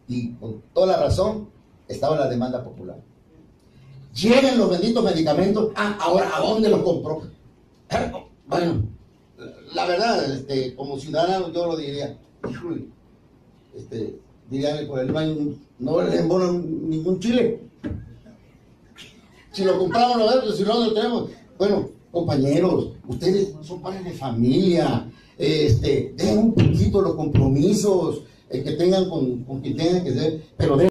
y con toda la razón estaba la demanda popular. Llegan los benditos medicamentos. Ahora, ¿a dónde los compró? Bueno, la verdad, como ciudadano yo lo diría, híjole, diría por el baño, no les embonan ningún chile. Si lo compramos, lo vemos, si no lo tenemos. Bueno, compañeros, ustedes son padres de familia, dejen un poquito los compromisos que tengan con quien tengan que ser, pero